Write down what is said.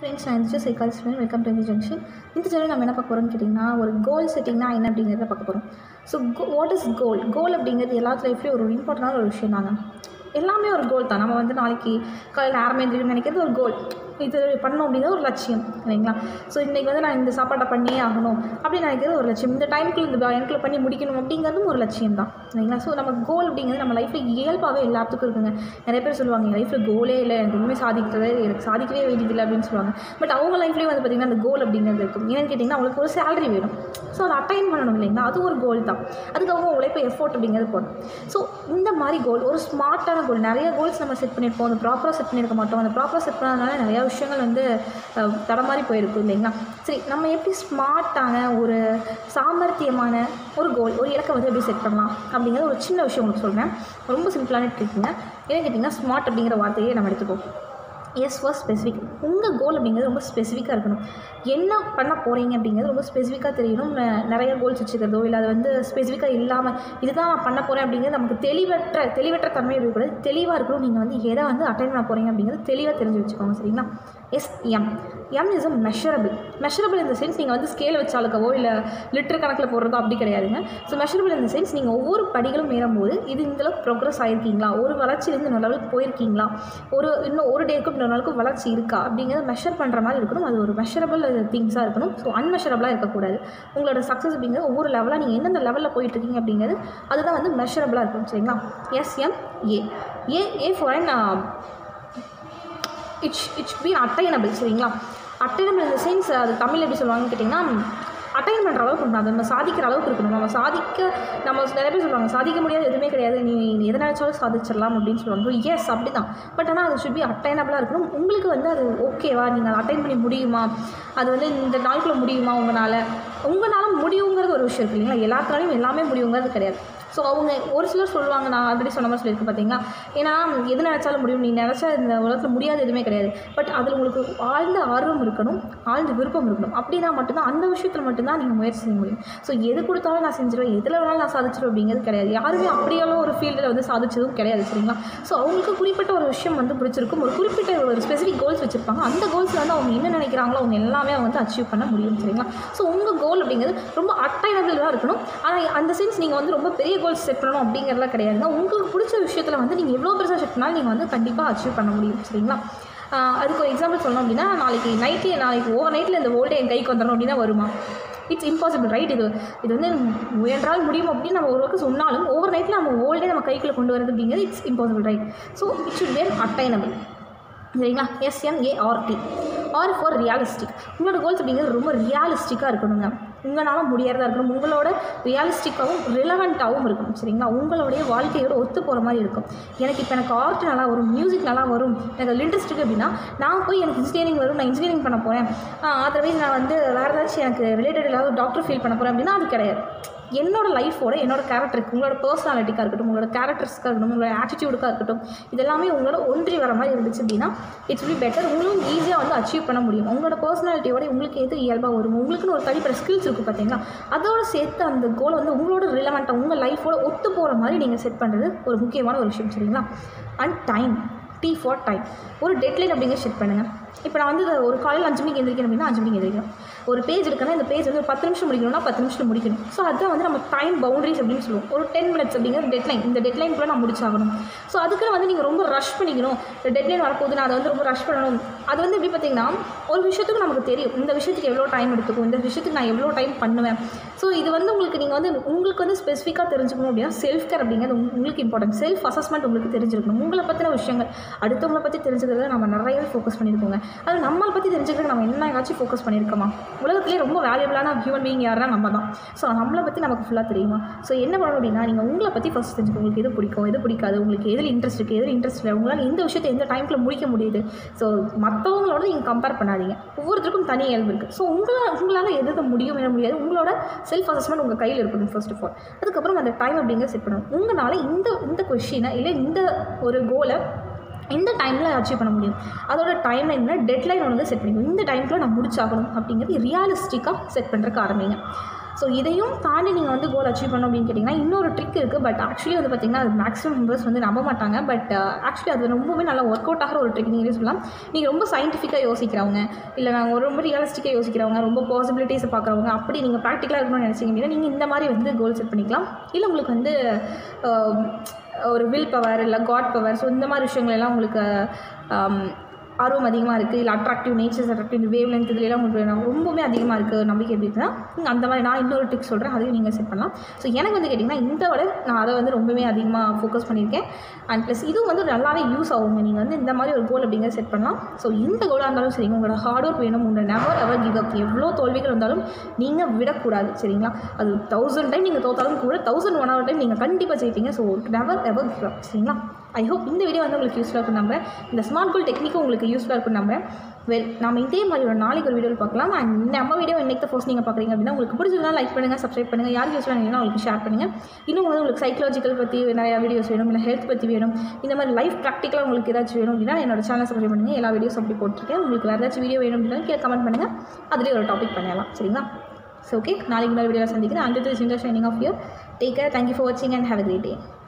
Friends, நான் Induja psychologist. Welcome to Indu junction. இந்த channel நம்ம என்ன பார்க்க போகிறோம்னு கேட்டிங்கன்னா, ஒரு கோல் செட்டிங்னா என்ன அப்படிங்கிறத பார்க்க போகிறோம். So what is goal? Goal அப்படிங்கிறது எல்லாத்து லைஃப்லேயும் ஒரு இம்பார்ட்டண்டான ஒரு விஷயம் தாங்க. எல்லாமே ஒரு கோல் தான். நம்ம வந்து நாளைக்கு காலையில் நேரமே எழுந்திரிக்கணும்னு நினைக்கிறது ஒரு கோல். இது பண்ணணும் அப்படிங்கிறது ஒரு லட்சியம் இல்லைங்களா? ஸோ இன்றைக்கி வந்து நான் இந்த சாப்பாட்டை பண்ணியே ஆகணும் அப்படின்னு நினைக்கிறது ஒரு லட்சியம். இந்த டைமுக்குள்ள இந்த டைமுக்குள்ள பண்ணி முடிக்கணும் அப்படிங்கிறதும் ஒரு லட்சியம் தான் இல்லைங்களா? ஸோ நம்ம கோல் அப்படிங்கிறது நம்ம லைஃப்பில் இயல்பாகவே எல்லாத்துக்கும் இருக்குங்க. நிறைய பேர் சொல்லுவாங்க, என் லைஃப்பில் கோலே இல்லை, எனக்கு எதுவுமே எனக்கு சாதிக்கவே வேண்டியதில்லை அப்படின்னு சொல்லுவாங்க. பட் அவங்க லைஃப்லேயும் வந்து பார்த்திங்கன்னா அந்த கோல் அப்படிங்கிறது இருக்கும். ஏன்னு கேட்டிங்கன்னா, அவங்களுக்கு ஒரு சேலரி வேணும். ஸோ அதை அட்டைன் பண்ணணும் இல்லைங்களா? அது ஒரு கோல் தான். அதுக்கு அவங்க உழைப்பு எஃபோர்ட் அப்படிங்கிறது போடணும். ஸோ இந்த மாதிரி கோல் ஒரு ஸ்மார்ட்டான கோல். நிறைய கோல்ஸ் நம்ம செட் பண்ணியிருப்போம், அந்த ப்ராப்பராக செட் பண்ணியிருக்க மாட்டோம். அந்த ப்ராப்பராக செட் பண்ணதுனால நிறையா விஷயங்கள் வந்து தடமாறி போயிருக்கும் இல்லைங்களா? சரி, நம்ம எப்படி ஸ்மார்ட்டான ஒரு சாமர்த்தியமான ஒரு கோல், ஒரு இலக்கை வந்து எப்படி செட் பண்ணலாம் அப்படிங்கிறது ஒரு சின்ன விஷயம் உங்களுக்கு சொல்கிறேன். ரொம்ப சிம்பிளான கேட்குங்க. ஏன்னு கேட்டிங்கன்னா, ஸ்மார்ட் அப்படிங்கிற வார்த்தையே நம்ம எடுத்துப்போம். S for specific. உங்கள் கோல் அப்படிங்கிறது ரொம்ப ஸ்பெசிஃபிக்காக இருக்கணும். என்ன பண்ண போகிறீங்க அப்படிங்கிறது ரொம்ப ஸ்பெசிஃபிக்காக தெரியணும். நிறைய கோல்ஸ் வச்சுக்கிறதோ இல்லை அது வந்து ஸ்பெசிஃபிக்காக இல்லாமல் இதுதான் நான் பண்ண போகிறேன் அப்படிங்கிறது நமக்கு தெளிவற்ற தன்மை இருக்கக்கூடாது. தெளிவாக இருக்கணும். நீங்கள் வந்து எதை வந்து அட்டைன் பண்ண போகிறீங்க அப்படிங்கிறது தெளிவாக தெரிஞ்சு வச்சுக்கோங்க. சரிங்களா? எம் இஸ் அ மெஷரபிள் இந்த சென்ஸ் நீங்கள் வந்து ஸ்கேல் வச்சு அளக்கவோ இல்லை லிட்டர் கணக்கில் போடுறதோ அப்படி கிடையாதுங்க. ஸோ மெஷரபிள் இந்த சென்ஸ் நீங்கள் ஒவ்வொரு படிகளும் ஏறும்போது இது இந்தளவுக்கு ப்ரோக்ரஸ் ஆகிருக்கீங்களா, ஒரு வளர்ச்சியிலேருந்து இன்னொரு லெவலுக்கு போயிருக்கீங்களா, இன்னும் ஒரு டேக்கும் இன்னொரு நாளுக்கு வளர்ச்சி இருக்கா அப்படிங்கிறத மெஷர் பண்ணுற மாதிரி இருக்கணும். அது ஒரு மெஷரபிள் திங்ஸாக இருக்கணும். ஸோ அன்மெஷரபிளாக இருக்கக்கூடாது. உங்களோட சக்ஸஸ் அப்படிங்கிறது ஒவ்வொரு லெவலாக நீங்கள் எந்தெந்த லெவலில் போயிட்டுருக்கீங்க அப்படிங்கிறது அதுதான் வந்து மெஷரபிளாக இருக்கும். சரிங்களா? A for an it's be attainable. சரிங்களா? அட்டைனபிள் இந்த சென்ஸ் அது தமிழ் எப்படி சொல்லுவாங்கன்னு கேட்டிங்கன்னா, அட்டைன் பண்ணுற அளவுக்கு இருக்கணும். அதை நம்ம சாதிக்கிற அளவுக்கு இருக்கணும். நம்ம நிறைய பேர் சொல்லுவாங்க, சாதிக்க முடியாது எதுவுமே கிடையாது, நீ எதை நினச்சாலும் சாதிச்சிடலாம் அப்படின்னு சொல்லுவாங்க. ஸோ எஸ் அப்படி தான். பட் ஆனால் அது ஷுட் பி அட்டைனபிளாக இருக்கணும். உங்களுக்கு வந்து அது ஓகேவா, நீங்கள் அதை அட்டைன் பண்ணி முடியுமா, அது வந்து இந்த நாளுக்குள்ளே முடியுமா, உங்களால் முடியுங்கிறது ஒரு விஷயம் இருக்கு இல்லைங்களா? எல்லாத்தாலையும் எல்லாமே முடியுங்கிறது கிடையாது. ஸோ அவங்க ஒரு சிலர் சொல்லுவாங்க, நான் ஆல்ரெடி சொன்ன மாதிரி சொல்லியிருக்கேன் பார்த்தீங்களா, ஏன்னா எது நினச்சாலும் முடியும், நீ நினச்சா இந்த உலகத்தில் முடியாது எதுவுமே கிடையாது. பட் அதில் உங்களுக்கு ஆழ்ந்த ஆர்வம் இருக்கணும், ஆழ்ந்த விருப்பம் இருக்கணும். அப்படின்னா மட்டும்தான் அந்த விஷயத்தில் மட்டும்தான் நீங்கள் முயற்சி செய்ய முடியும். ஸோ எது கொடுத்தாலும் நான் செஞ்சிருவேன், எதில் வேணாலும் நான் சாதிச்சிருவேன் அப்படிங்கிறது கிடையாது. யாருமே அப்படியெல்லாம் ஒரு ஃபீல்டில் வந்து சாதிச்சதும் கிடையாது. சரிங்களா? ஸோ அவங்களுக்கு குறிப்பிட்ட ஒரு விஷயம் வந்து பிடிச்சிருக்கும், ஒரு குறிப்பிட்ட ஒரு ஸ்பெசிஃபிக் கோல்ஸ் வச்சுருப்பாங்க. அந்த கோல்ஸில் வந்து அவங்க என்ன நினைக்கிறாங்களோ அவங்க எல்லாமே வந்து அச்சீவ் பண்ண முடியும். சரிங்களா? ஸோ உங்கள் கோல் அப்படிங்கிறது ரொம்ப அட்டைனபிளாக இருக்கணும். ஆனால் அந்த சென்ஸ் நீங்கள் வந்து ரொம்ப பெரிய கோல்ஸ் செட் பண்ணணும் அப்படிங்கிறதுலாம் கிடையாதுங்க. உங்களுக்கு பிடிச்ச விஷயத்தில் வந்து நீங்கள் எவ்வளோ பெருசாக செட் பண்ணாலும் நீங்கள் வந்து கண்டிப்பாக அச்சீவ் பண்ண முடியும். சரிங்களா? அதுக்கு ஒரு எக்ஸாம்பிள் சொல்லணும் அப்படின்னா, நாளைக்கு ஓவர் நைட்டில் இந்த ஓல்டே என் கைக்கு வந்துடணும் அப்படின்னா வருமா? It's impossible, right? இது வந்து முயன்றால் முடியும் அப்படின்னு நம்ம ஒரு ஒர்க்கு சொன்னாலும் ஓவர் நைட்டில் நம்ம ஓல்டே நம்ம கைக்குள்ளே கொண்டு வரது அப்படிங்கிறது it's impossible, right? So it should be attainable. சரிங்களா? SMART R for realistic. உங்களோட கோல்ஸ் அப்படிங்கிறது ரொம்ப ரியாலிஸ்டிக்காக இருக்கணுங்க. உங்களால் முடியறதா இருக்கணும், உங்களோட ரியாலிஸ்டிக்காகவும் ரிலவெண்ட்டாகவும் இருக்கணும். சரிங்களா? உங்களுடைய வாழ்க்கையோட ஒத்து போகிற மாதிரி இருக்கும். எனக்கு ஆர்ட் நல்லா வரும், மியூசிக் நல்லா வரும், எனக்கு அதில் இன்ட்ரெஸ்ட் இருக்குது அப்படின்னா நான் போய் எனக்கு இன்ஜினியரிங் வரும், நான் இன்ஜினியரிங் பண்ண போகிறேன், அதர்வைஸ் நான் வந்து வேறு ஏதாச்சும் எனக்கு ரிலேட்டட் ஏதாவது டாக்டர் ஃபீல் பண்ண போகிறேன் அப்படின்னா அது கிடையாது. என்னோடய லைஃபோட என்னோடய கேரக்டருக்கு, உங்களோட பர்சனாலிட்டிக்காக இருக்கட்டும், உங்களோட கேரக்டர்ஸ்க்காக இருக்கட்டும், உங்களோட ஆட்டிடியூடுக்காக இருக்கட்டும், இதெல்லாமே உங்களோட ஒன்றி வர மாதிரி இருந்துச்சு அப்படின்னா இட்ஸ் பி பெட்டர். உங்களும் ஈஸியாக வந்து அச்சீவ் பண்ண முடியும். உங்களோட பர்சனாலிட்டியோட உங்களுக்கு எது இயல்பாக வரும், உங்களுக்குன்னு ஒரு தனிப்பட்ட ஸ்கில்ஸ் இருக்குது பார்த்தீங்களா, அதோடு சேர்த்து அந்த கோலை வந்து உங்களோட ரிலவெண்ட்டாக உங்கள் லைஃபோட ஒத்து போகிற மாதிரி நீங்கள் செட் பண்ணுறது ஒரு முக்கியமான ஒரு விஷயம். சரிங்களா? And time, T for time. ஒரு டெட்லைன் அப்படிங்கிற செட் பண்ணுங்கள். இப்போ நான் வந்து ஒரு காலையில் 5 மணிக்கு எந்திரிக்கணும் அப்படின்னா 5 மணிக்கு எந்திரிக்கணும். ஒரு பேஜ் இருக்குன்னா இந்த பேஜ் வந்து ஒரு 10 நிமிஷம் முடிக்கணும்னா 10 நிமிஷம் முடிக்கணும். ஸோ அதுதான் வந்து நம்ம டைம் பவுண்டரிஸ் அப்படின்னு சொல்லுவோம். ஒரு 10 minutes அப்படிங்கிற டெட்லைன், இந்த டெட்லைனுக்குள்ளே நான் முடிச்சாகணும். ஸோ அதுக்குன்னு வந்து நீங்கள் ரொம்ப ரஷ் பண்ணிக்கணும், டெட்லைன் வரப்போகுது நான் அதை வந்து ரொம்ப ரஷ் பண்ணணும். அது வந்து எப்படி பார்த்தீங்கன்னா, ஒரு விஷயத்துக்கு நமக்கு தெரியும் இந்த விஷயத்துக்கு எவ்வளோ டைம் எடுத்துக்கும், இந்த விஷயத்துக்கு நான் எவ்வளோ டைம் பண்ணுவேன். ஸோ இது வந்து உங்களுக்கு வந்து ஸ்பெசிஃபிக்காக தெரிஞ்சுக்கணும் அப்படின்னா செல்ஃப் கேர் அப்படிங்கிறது உங்களுக்கு இம்பார்ட்டன்ட். செல்ஃப் அசஸ்மெண்ட் உங்களுக்கு தெரிஞ்சிருக்கணும். உங்களை பற்றின விஷயங்கள், அடுத்தவங்களை பற்றி தெரிஞ்சுக்கிறத நம்ம நிறையவே ஃபோக்கஸ் பண்ணியிருக்கோங்க. அது நம்மளை பற்றி தெரிஞ்சுக்கிறதுக்கு நம்ம என்ன ஏதாச்சும் ஃபோக்கஸ் பண்ணியிருக்கோமா? உலகத்திலே ரொம்ப வேல்யூபிளான ஹியூமன் பீயிங் யாருன்னா நம்ம தான். ஸோ நம்மளை பற்றி நமக்கு ஃபுல்லாக தெரியுமா? ஸோ என்ன பண்ணணும் அப்படின்னா, நீங்கள் உங்களை பற்றி ஃபஸ்ட் தெரிஞ்சுக்கணும். உங்களுக்கு எது பிடிக்கும், எது பிடிக்காது, உங்களுக்கு எதில் இன்ட்ரெஸ்ட் இருக்குது, எதில் இன்ட்ரெஸ்ட் இல்லை, உங்களால் எந்த விஷயத்தை எந்த டைமுக்குள்ள முடிக்க முடியுது. ஸோ மற்றவங்களோட நீங்கள் கம்பேர் பண்ணாதீங்க. ஒவ்வொருத்தருக்கும் தனி இயல்பு இருக்குது. ஸோ உங்களால் எது முடியும் என்ன முடியாது, உங்களோட செல்ஃப் அசஸ்மெண்ட் உங்கள் கையில் இருக்கணும் ஃபர்ஸ்ட் ஆஃப் ஆல். அதுக்கப்புறம் அந்த டைம் அப்படிங்கிறத செட் பண்ணணும். உங்களால் இந்த கொஷினை இல்லை இந்த ஒரு கோலை இந்த டைமில் அச்சீவ் பண்ண முடியும். அதோட டைம் என்ன, டெட்லைன் ஒன்று செட் பண்ணிக்கணும். இந்த டைமுக்குள்ள நான் முடிச்சாகணும் அப்படிங்கிறது ரியாலிஸ்டிக்காக செட் பண்ணுறதுக்கு ஆரம்பிங்க. ஸோ இதையும் தாண்டி நீங்கள் வந்து கோல் அச்சீவ் பண்ணணும் அப்படின்னு கேட்டிங்கன்னா இன்னொரு ட்ரிக் இருக்குது. பட் ஆக்சுவலி வந்து பார்த்திங்கன்னா அது மேக்ஸிமம் மெம்பர்ஸ் வந்து நம்ப மாட்டாங்க. பட் ஆக்சுவலி அது ரொம்பவே நல்லா ஒர்க் அவுட் ஆகிற ஒரு ட்ரிக் நீங்களே சொல்லலாம். நீங்கள் ரொம்ப சயின்டிஃபிக்காக யோசிக்கிறவங்க, இல்லை நாங்கள் ரொம்ப ரியலிஸ்டிக்காக யோசிக்கிறவங்க, ரொம்ப பாசிபிலிட்டிஸை பார்க்குறவங்க, அப்படி நீங்கள் ப்ராக்டிக்கலாக இருக்கணும்னு நினச்சிங்க அப்படின்னா நீங்கள் இந்த மாதிரி வந்து கோல் செட் பண்ணிக்கலாம். இல்லை உங்களுக்கு வந்து ஒரு வில் பவர் இல்லை காட் பவர், ஸோ இந்த மாதிரி விஷயங்களெல்லாம் உங்களுக்கு ஆர்வம் அதிகமாக இருக்குது, இல்லை attractive natures, attractive wavelength இதுலாம் உங்களுக்கு ரொம்பவே அதிகமாக இருக்குது நம்பிக்கை எப்படின்னா நீங்கள் அந்த மாதிரி நான் இன்னொரு ட்ரிக் சொல்கிறேன், அதையும் நீங்கள் செட் பண்ணலாம். ஸோ எனக்கு வந்து கேட்டிங்கன்னா இந்த விட நான் அதை வந்து ரொம்பவே அதிகமாக ஃபோக்கஸ் பண்ணியிருக்கேன். அண்ட் ப்ளஸ் இதுவும் வந்து நல்லாவே யூஸ் ஆகுங்க. நீங்கள் வந்து இந்த மாதிரி ஒரு கோல் அப்படிங்கிறத செட் பண்ணலாம். ஸோ இந்த கோலாக இருந்தாலும் சரிங்க, உங்களோட ஹார்ட் ஒர்க் வேணும், உங்களோட நெவர் எவர் கிவ் அப். எவ்வளோ தோல்விகள் வந்தாலும் நீங்கள் விடக்கூடாது, சரிங்களா? அது 1000 டைம் நீங்கள் தோத்தாலும் கூட 1001 டைம் நீங்கள் கண்டிப்பாக ஜெயிப்பீங்க. So never ever give up, சரிங்களா? ஐ ஹோப் இந்த வீடியோ வந்து உங்களுக்கு யூஸ்ஃபுல்லாக இருக்கும் நம்புறேன். இந்த ஸ்மார்ட் கோல் டெக்னிக்கும் உங்களுக்கு யூஸ்ஃபுல்லாக இருக்கும் நம்புறேன். நம்ம இதே மாதிரி ஒரு நாளைக்கு ஒரு வீடியோவில் பார்க்கலாம். அண்ட் நம்ம வீடியோ இன்னைக்கு ஃபர்ஸ்ட் நீங்கள் பார்க்குறீங்க அப்படின்னா உங்களுக்கு பிடிச்சதுனா லைக் பண்ணுங்கள், சப்ஸ்கிரைப் பண்ணுங்கள். யாருக்கு யூஸ் பண்ணுங்கன்னா உங்களுக்கு ஷேர் பண்ணுங்கள். இன்னும் வந்து உங்களுக்கு சைக்காலஜிக்கல் பற்றி நிறையா வீடியோஸ் வேணும், இல்லை ஹெல்த் பற்றி வேணும், இந்த மாதிரி லைஃப் ப்ராக்டிக்கலாக உங்களுக்கு ஏதாச்சும் வேணும் அப்படின்னா என்னோட சேனல் சப்ஸ்கிரைப் பண்ணுங்கள். எல்லா வீடியோஸ் அப்படி போட்டிருக்கேன். உங்களுக்கு வேறு ஏதாச்சும் வீடியோ வேணும் அப்படின்னா கீழே கமெண்ட் பண்ணுங்கள், அதிலே ஒரு டாபிக் பண்ணலாம், சரிங்களா? ஸோ ஓகே, நாளைக்கு இன்னொரு வீடியோவில் சந்திக்கிறேன். And this is inter shining of your. Take care. Thank you for வாட்சிங் and have a great day.